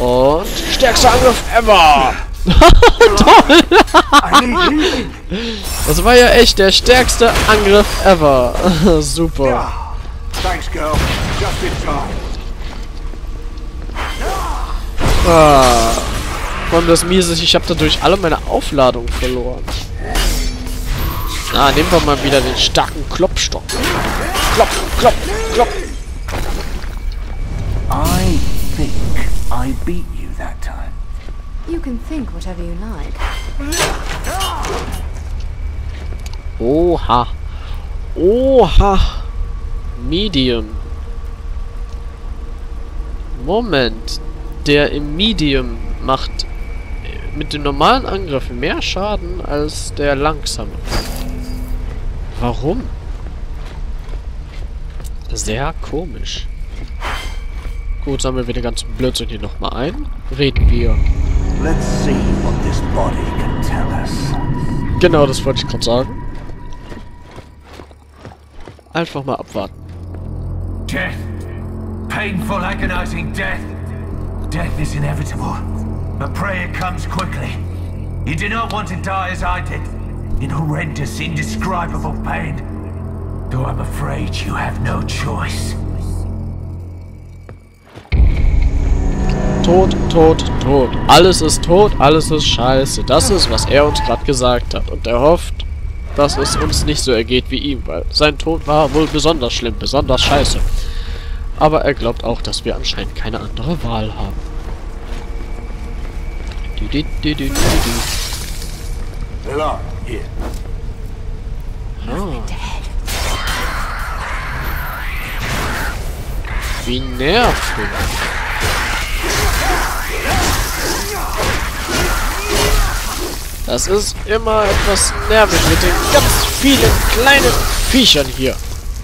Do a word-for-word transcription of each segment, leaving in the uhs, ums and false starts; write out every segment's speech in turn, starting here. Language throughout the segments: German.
Und stärkster Angriff ever! Toll! Das war ja echt der stärkste Angriff ever. Super. Thanks, girl. Just in time. Ah. Und das Miese ist, ich habe dadurch alle meine Aufladung verloren. Na, nehmen wir mal wieder den starken Klopfstock. Klopp, klopp, klopp. I think I beat you that time. You can think whatever you like. Oha. Oha. Medium. Moment. Der im Medium macht mit dem normalen Angriff mehr Schaden als der langsame. Warum? Sehr komisch. Gut, sammeln wir den ganzen Blödsinn hier nochmal ein. Reden wir. Let's see what this body can tell us. Genau, das wollte ich gerade sagen. Einfach mal abwarten. Death. Painful, agonizing death. Death is inevitable. But pray it comes quickly. You do not want to die as I did. In horrendous, indescribable pain. Though I'm afraid you have no choice. Tod, tot, tot. Alles ist tot, alles ist scheiße. Das ist, was er uns gerade gesagt hat. Und er hofft, dass es uns nicht so ergeht wie ihm, weil sein Tod war wohl besonders schlimm, besonders scheiße. Aber er glaubt auch, dass wir anscheinend keine andere Wahl haben. Du, du, du, du, du, du. Hello, here. Ah. Wie nervig. Das ist immer etwas nervig mit den ganz vielen kleinen Viechern hier.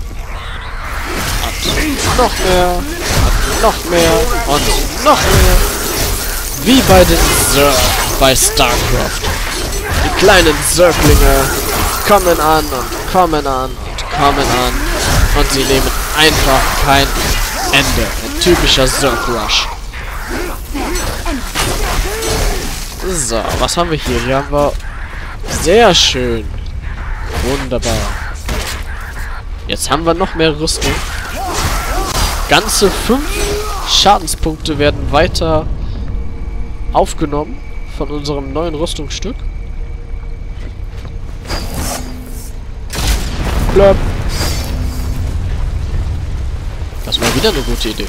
Und noch mehr. Und noch mehr. Und noch mehr. Wie bei den Zerg bei StarCraft. Die kleinen Zerglinge kommen an und kommen an und kommen an. Und sie nehmen einfach kein Ende. Ein typischer Zerg-Rush. So, was haben wir hier? Hier haben wir... Sehr schön. Wunderbar. Jetzt haben wir noch mehr Rüstung. Ganze fünf Schadenspunkte werden weiter aufgenommen von unserem neuen Rüstungsstück. Blöp. Das war wieder eine gute Idee.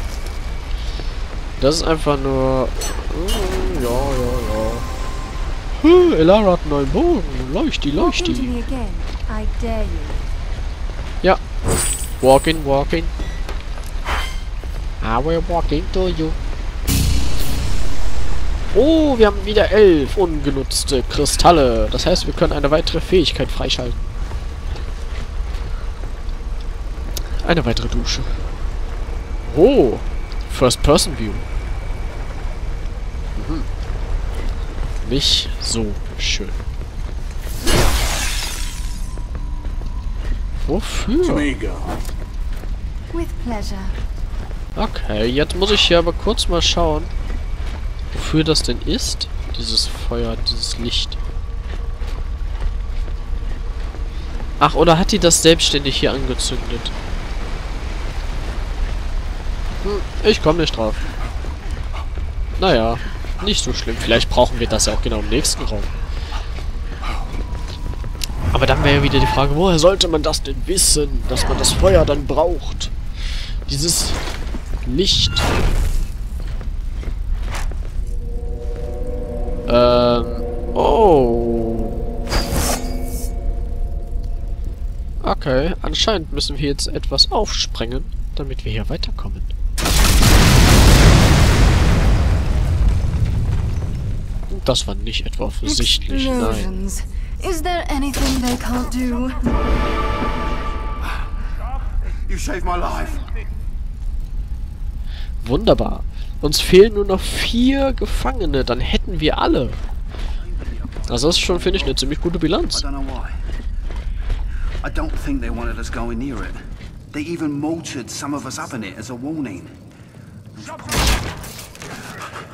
Das ist einfach nur... Oh, ja, ja, ja. Huh, Elara hat einen neuen Bogen. Leuchti, leuchti. Ja. Walking, walking. I will walking to you. Oh, wir haben wieder elf ungenutzte Kristalle. Das heißt, wir können eine weitere Fähigkeit freischalten. Eine weitere Dusche. Oh. First-Person-View. Mhm. Nicht so schön. Wofür? With pleasure. Okay, jetzt muss ich hier aber kurz mal schauen, wofür das denn ist. Dieses Feuer, dieses Licht. Ach, oder hat die das selbstständig hier angezündet? Hm, ich komme nicht drauf. Naja, nicht so schlimm. Vielleicht brauchen wir das ja auch genau im nächsten Raum. Aber dann wäre ja wieder die Frage, woher sollte man das denn wissen, dass man das Feuer dann braucht? Dieses Licht. Ähm, oh. Okay, anscheinend müssen wir jetzt etwas aufsprengen, damit wir hier weiterkommen. Das war nicht etwa offensichtlich, nein. Is there anything they can't do? You saved my life. Wunderbar. Uns fehlen nur noch vier Gefangene, dann hätten wir alle. Also das ist schon, finde ich, eine ziemlich gute Bilanz. I don't know why. I don't think they wanted us going near it. They even motored some of us up in it as a warning.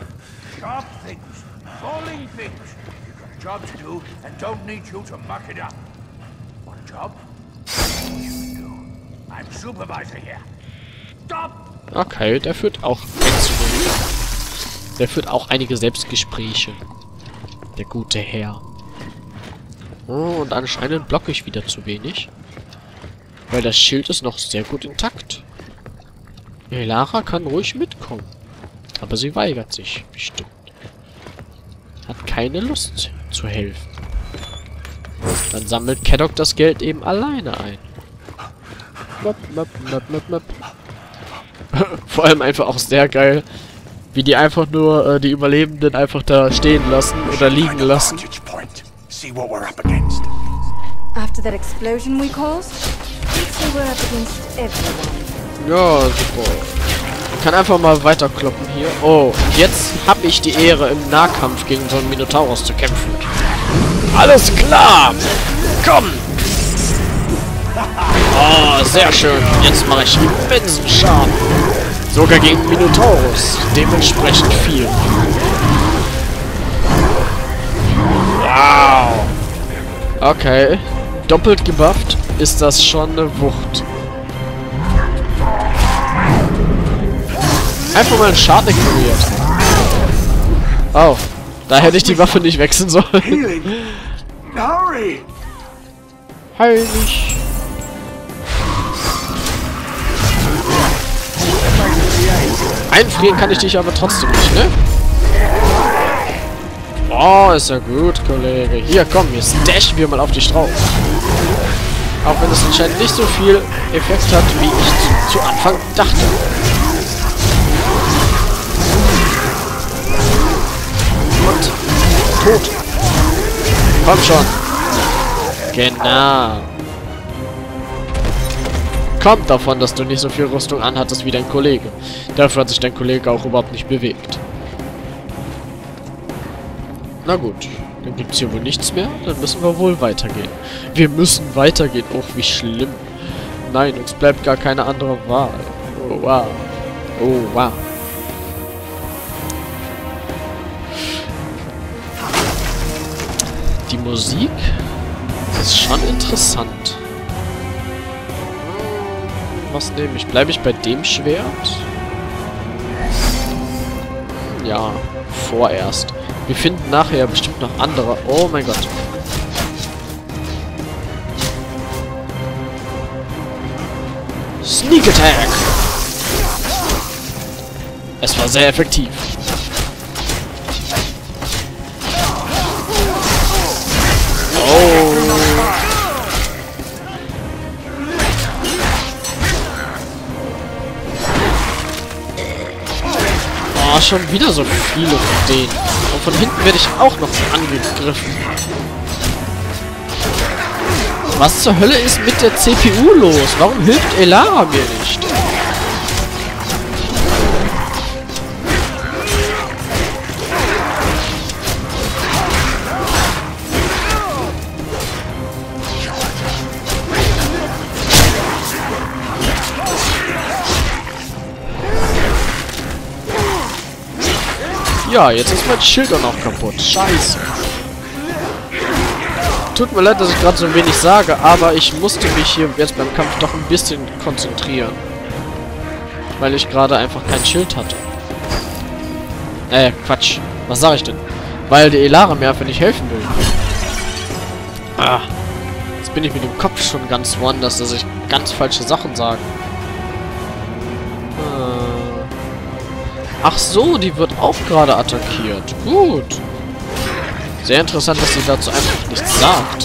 Sharp things, falling things. You've got a job to do and don't need you to muck it up. Want a job? You do. I'm supervisor here. Stop! Okay, der führt auch Wechselungen. Der führt auch einige Selbstgespräche. Der gute Herr. Oh, und anscheinend blocke ich wieder zu wenig. Weil das Schild ist noch sehr gut intakt. Elara kann ruhig mitkommen. Aber sie weigert sich, bestimmt. Hat keine Lust zu helfen. Dann sammelt Caddock das Geld eben alleine ein. Möp, möp, möp, möp, möp. Vor allem einfach auch sehr geil, wie die einfach nur äh, die Überlebenden einfach da stehen lassen oder liegen lassen. After that explosion we caused, we were up against everyone. Ja, super. Ich kann einfach mal weiterkloppen hier. Oh, und jetzt habe ich die Ehre, im Nahkampf gegen so einen Minotaurus zu kämpfen. Alles klar! Komm! Oh, sehr schön. Jetzt mache ich immensen Schaden. Sogar gegen Minotaurus. Dementsprechend viel. Wow! Okay. Doppelt gebufft ist das schon eine Wucht. Einfach mal einen Schaden ignoriert. Oh. Da hätte ich die Waffe nicht wechseln sollen. Heilig. Einfrieren kann ich dich aber trotzdem nicht, ne? Oh, ist ja gut, Kollege. Hier, komm, jetzt dashen wir mal auf dich drauf. Auch wenn es anscheinend nicht so viel Effekt hat, wie ich zu, zu Anfang dachte. Und tot. Komm schon. Genau. Kommt davon, dass du nicht so viel Rüstung anhattest wie dein Kollege. Dafür hat sich dein Kollege auch überhaupt nicht bewegt. Na gut, dann gibt es hier wohl nichts mehr. Dann müssen wir wohl weitergehen. Wir müssen weitergehen. Oh, wie schlimm. Nein, uns bleibt gar keine andere Wahl. Oh, wow. Oh, wow. Die Musik ist schon interessant. Was nehme ich? Bleibe ich bei dem Schwert? Ja, vorerst. Wir finden nachher bestimmt noch andere. Oh mein Gott. Sneak Attack! Es war sehr effektiv. Oh. Oh, schon wieder so viele von denen. Und von hinten werde ich auch noch angegriffen. Was zur Hölle ist mit der C P U los? Warum hilft Elara mir nicht? Ja, jetzt ist mein Schild auch noch kaputt. Scheiße. Tut mir leid, dass ich gerade so wenig sage, aber ich musste mich hier jetzt beim Kampf doch ein bisschen konzentrieren. Weil ich gerade einfach kein Schild hatte. Äh, Quatsch. Was sage ich denn? Weil die Elara mir einfach nicht helfen will. Ah. Jetzt bin ich mit dem Kopf schon ganz woanders, dass ich ganz falsche Sachen sage. Ach so, die wird auch gerade attackiert. Gut. Sehr interessant, dass sie dazu einfach nichts sagt.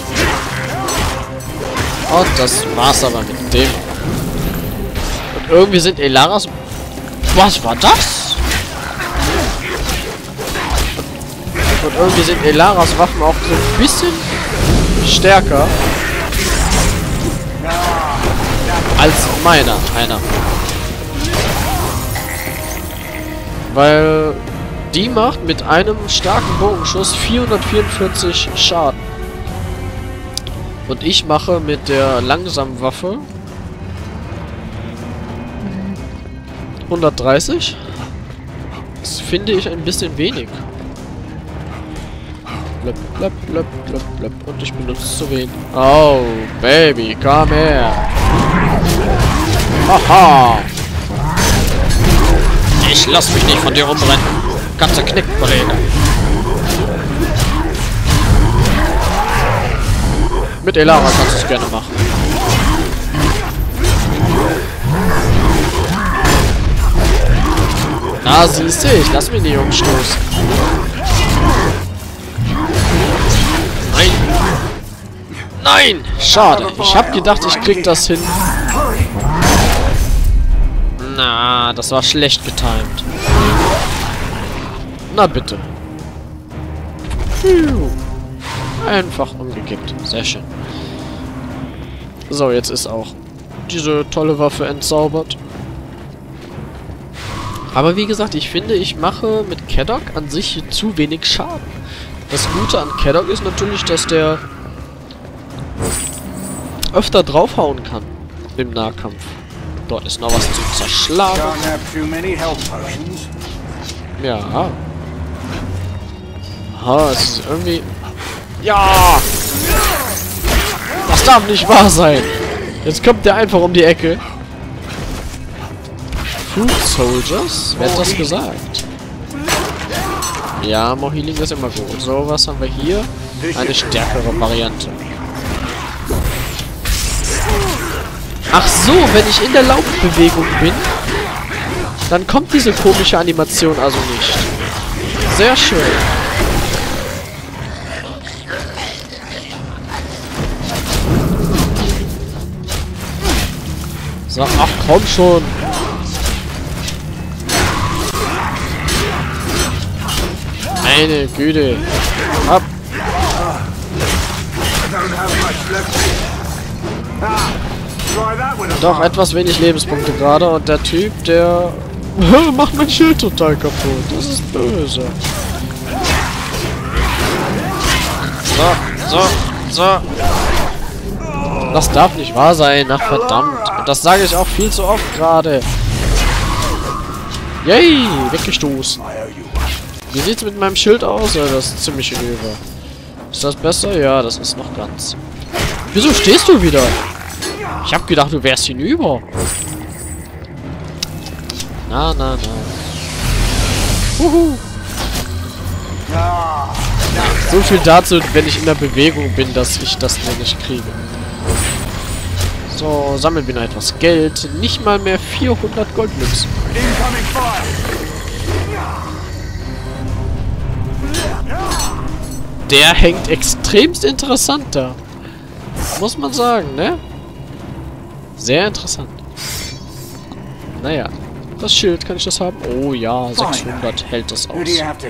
Und das war's aber mit dem. Und irgendwie sind Elaras... Was war das? Und irgendwie sind Elaras Waffen auch so ein bisschen stärker als meiner. Einer. Weil die macht mit einem starken Bogenschuss vierhundertvierundvierzig Schaden. Und ich mache mit der langsamen Waffe hundertdreißig. Das finde ich ein bisschen wenig. Blöpp, blöpp, blöpp, blöpp, blöpp. Und ich benutze zu wenig. Oh, Baby, komm her. Haha. Ich lass mich nicht von dir umbrennen. Ganz zerknickt, Kollege. Mit Elara kannst du es gerne machen. Na, siehst du, ich lass mich nicht umstoßen. Nein! Nein! Schade. Ich hab gedacht, ich krieg das hin. Na, das war schlecht getimed. Na bitte. Phew. Einfach umgekippt. Sehr schön. So, jetzt ist auch diese tolle Waffe entzaubert. Aber wie gesagt, ich finde, ich mache mit Kaddock an sich zu wenig Schaden. Das Gute an Kaddock ist natürlich, dass der öfter draufhauen kann im Nahkampf. Dort ist noch was zu zerschlagen. Ja. Ah, es ist irgendwie... Ja! Das darf nicht wahr sein! Jetzt kommt der einfach um die Ecke. Food Soldiers? Wer hat das gesagt? Ja, More-Healing ist immer gut. So, was haben wir hier? Eine stärkere Variante. Ach so, wenn ich in der Laufbewegung bin, dann kommt diese komische Animation also nicht. Sehr schön. So, ach komm schon. Meine Güte. Ab. Doch etwas wenig Lebenspunkte gerade und der Typ, der macht mein Schild total kaputt. Das ist böse. So, so, so. Das darf nicht wahr sein. Ach verdammt. Und das sage ich auch viel zu oft gerade. Yay, weggestoßen. Wie sieht's mit meinem Schild aus? Ja, das ist ziemlich hinüber. Ist das besser? Ja, das ist noch ganz. Wieso stehst du wieder? Ich hab gedacht, du wärst hinüber. Na, na, na. Huhu. So viel dazu, wenn ich in der Bewegung bin, dass ich das nur nicht kriege. So, sammeln wir noch etwas Geld. Nicht mal mehr vierhundert Goldmünzen. Der hängt extremst interessant da. Muss man sagen, ne? Sehr interessant. Naja. Das Schild, kann ich das haben? Oh ja, sechshundert hält das aus.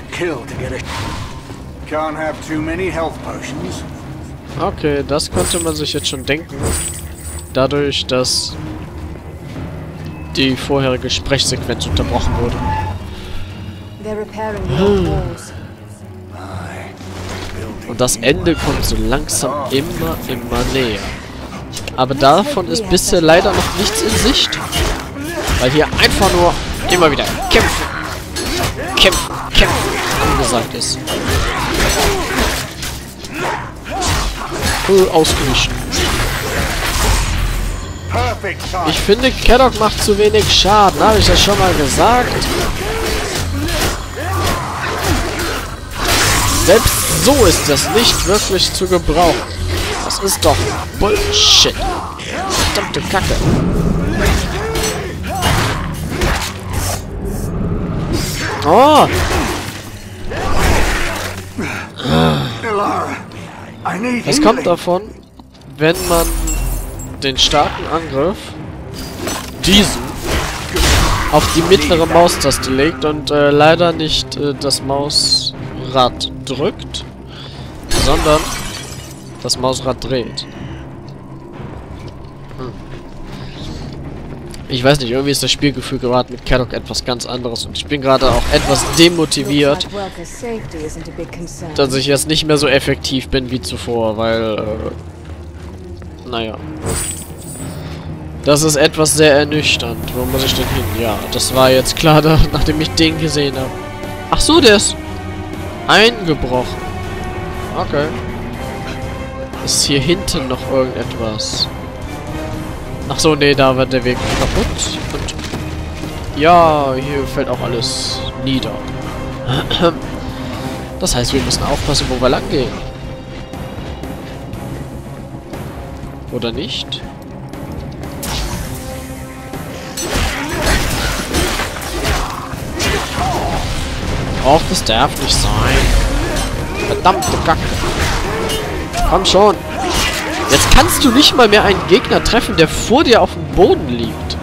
Okay, das konnte man sich jetzt schon denken. Dadurch, dass die vorherige Sprechsequenz unterbrochen wurde. Hm. Und das Ende kommt so langsam immer, immer näher. Aber davon ist bisher leider noch nichts in Sicht. Weil hier einfach nur immer wieder kämpfen, kämpfen, kämpfen angesagt ist. Cool ausgewichen. Ich finde, Kaddock macht zu wenig Schaden. Habe ich das schon mal gesagt? Selbst so ist das nicht wirklich zu gebrauchen. Das ist doch Bullshit. Verdammte Kacke. Oh! Es kommt davon, wenn man den starken Angriff, diesen, auf die mittlere Maustaste legt und äh, leider nicht äh, das Mausrad drückt, sondern das Mausrad dreht. Hm. Ich weiß nicht, irgendwie ist das Spielgefühl gerade mit Kaddock etwas ganz anderes und ich bin gerade auch etwas demotiviert, dass ich jetzt nicht mehr so effektiv bin wie zuvor, weil, äh, naja. Das ist etwas sehr ernüchternd. Wo muss ich denn hin? Ja, das war jetzt klar, da, nachdem ich den gesehen habe. Ach so, der ist eingebrochen. Okay. Ist hier hinten noch irgendetwas? Ach so, nee, da war der Weg kaputt. Und ja, hier fällt auch alles nieder. Das heißt, wir müssen aufpassen, wo wir lang gehen. Oder nicht? Och, das darf nicht sein. Verdammte Kacke. Komm schon. Jetzt kannst du nicht mal mehr einen Gegner treffen, der vor dir auf dem Boden liegt.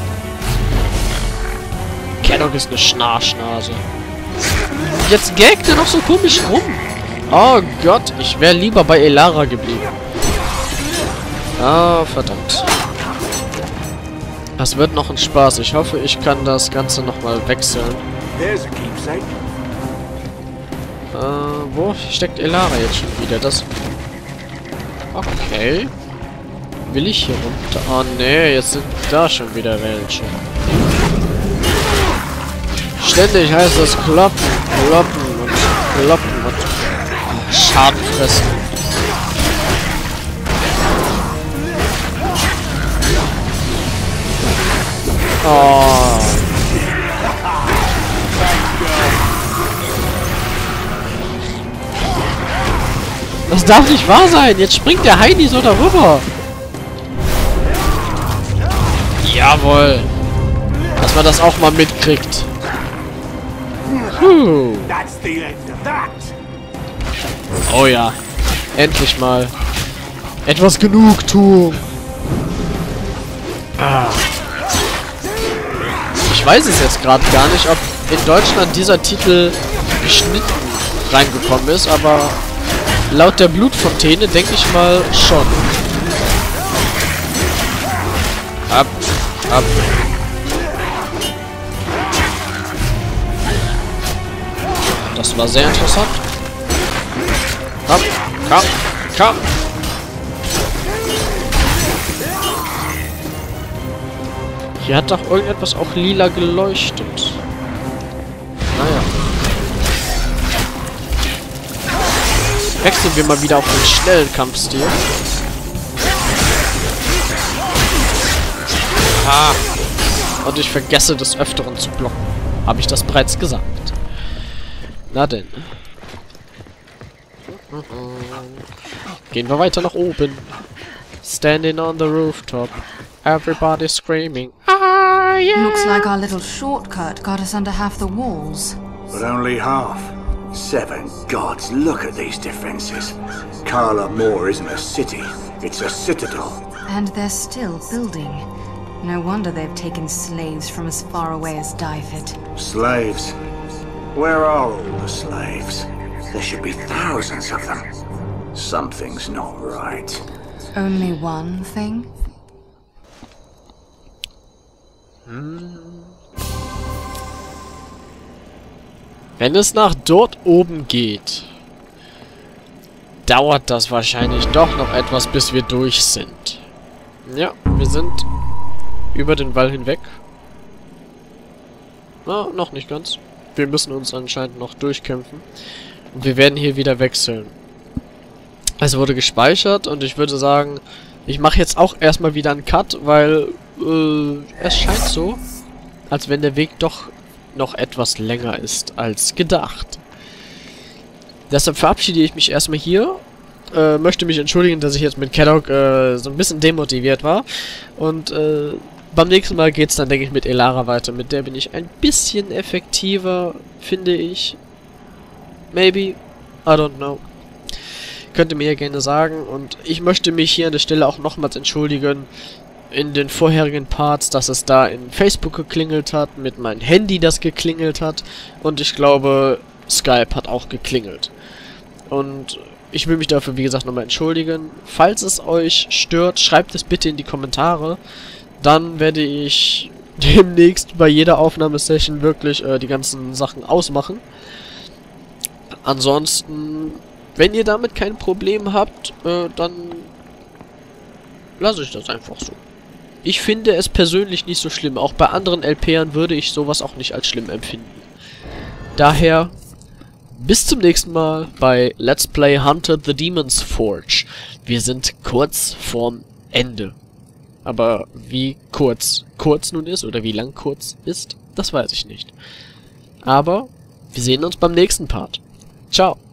Caddock ist eine Schnarchnase. Jetzt gaggt er noch so komisch rum. Oh Gott, ich wäre lieber bei Elara geblieben. Ah, verdammt. Das wird noch ein Spaß. Ich hoffe, ich kann das Ganze nochmal wechseln. Äh, wo steckt Elara jetzt schon wieder? Das... Okay. Will ich hier runter? Oh nee, jetzt sind da schon wieder welche. Ständig heißt das kloppen, kloppen und kloppen und Schaden fressen. Oh. Das darf nicht wahr sein. Jetzt springt der Heini so darüber. Jawohl. Dass man das auch mal mitkriegt. Puh. Oh ja. Endlich mal. Etwas Genugtuung. Ah. Ich weiß es jetzt gerade gar nicht, ob in Deutschland dieser Titel geschnitten reingekommen ist, aber laut der Blutfontäne denke ich mal schon. Ab, ab. Das war sehr interessant. Komm, komm, komm. Hier hat doch irgendetwas auch lila geleuchtet. Naja. Wechseln wir mal wieder auf den schnellen Kampfstil. Ah. Und ich vergesse des Öfteren zu blocken. Habe ich das bereits gesagt? Na denn. Gehen wir weiter nach oben. Standing on the rooftop. Everybody screaming. Ah, yeah. Looks like our little shortcut got us under half the walls. But only half. Seven gods, look at these defenses. Karla Moor isn't a city, it's a citadel. And they're still building. No wonder they've taken slaves from as far away as Dyfed. Slaves? Where are all the slaves? There should be thousands of them. Something's not right. Only one thing? Wenn es nach dort oben geht, dauert das wahrscheinlich doch noch etwas, bis wir durch sind. Ja, wir sind über den Wall hinweg. Na, noch nicht ganz. Wir müssen uns anscheinend noch durchkämpfen. Und wir werden hier wieder wechseln. Es wurde gespeichert und ich würde sagen, ich mache jetzt auch erstmal wieder einen Cut, weil äh, es scheint so, als wenn der Weg doch noch etwas länger ist als gedacht. Deshalb verabschiede ich mich erstmal hier. Äh, möchte mich entschuldigen, dass ich jetzt mit Caddock äh, so ein bisschen demotiviert war. Und äh, beim nächsten Mal geht es dann, denke ich, mit Elara weiter. Mit der bin ich ein bisschen effektiver, finde ich. Maybe. I don't know. Könnt ihr mir ja gerne sagen. Und ich möchte mich hier an der Stelle auch nochmals entschuldigen in den vorherigen Parts, dass es da in Facebook geklingelt hat, mit meinem Handy das geklingelt hat. Und ich glaube, Skype hat auch geklingelt. Und ich will mich dafür, wie gesagt, nochmal entschuldigen. Falls es euch stört, schreibt es bitte in die Kommentare. Dann werde ich demnächst bei jeder Aufnahmesession wirklich äh, die ganzen Sachen ausmachen. Ansonsten, wenn ihr damit kein Problem habt, äh, dann lasse ich das einfach so. Ich finde es persönlich nicht so schlimm. Auch bei anderen LPern würde ich sowas auch nicht als schlimm empfinden. Daher, bis zum nächsten Mal bei Let's Play Hunted the Demon's Forge. Wir sind kurz vorm Ende. Aber wie kurz kurz nun ist, oder wie lang kurz ist, das weiß ich nicht. Aber wir sehen uns beim nächsten Part. Ciao.